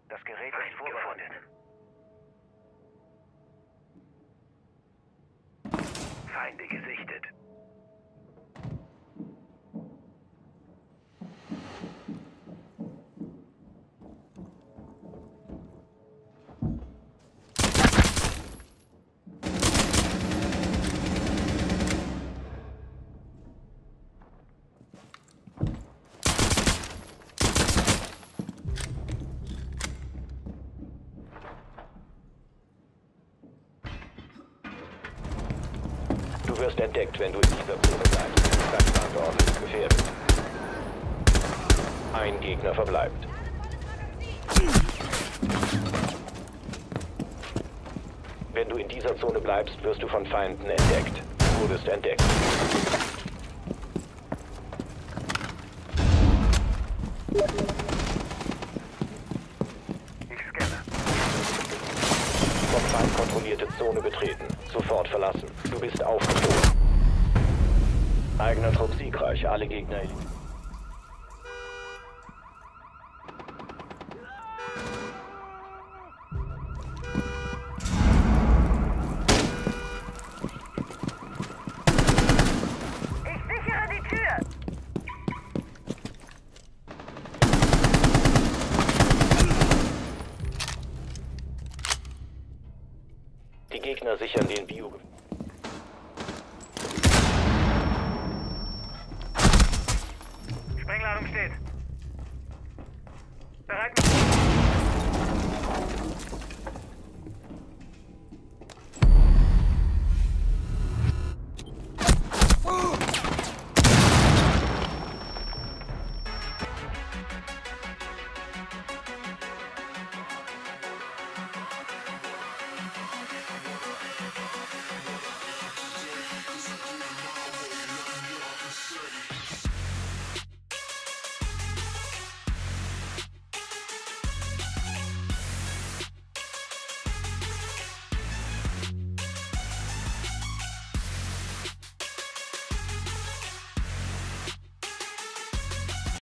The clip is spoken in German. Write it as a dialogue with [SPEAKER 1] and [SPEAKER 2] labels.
[SPEAKER 1] Das Gerät ist vorbereitet. Feinde gesichtet.
[SPEAKER 2] Du wirst entdeckt, wenn du in dieser Zone bleibst. Dein Standort ist gefährdet. Ein Gegner verbleibt. Wenn du in dieser Zone bleibst, wirst du von Feinden entdeckt. Du wurdest entdeckt.
[SPEAKER 1] Ich scanne.
[SPEAKER 2] Vom Feind kontrollierte Zone betreten. Sofort verlassen. Du bist aufgeflogen. Eigener Trupp siegreich. Alle Gegner eliminiert.
[SPEAKER 3] Ich sichere die Tür!
[SPEAKER 2] Die Gegner sichern den Bio.
[SPEAKER 1] Sprengladung steht. Bereit.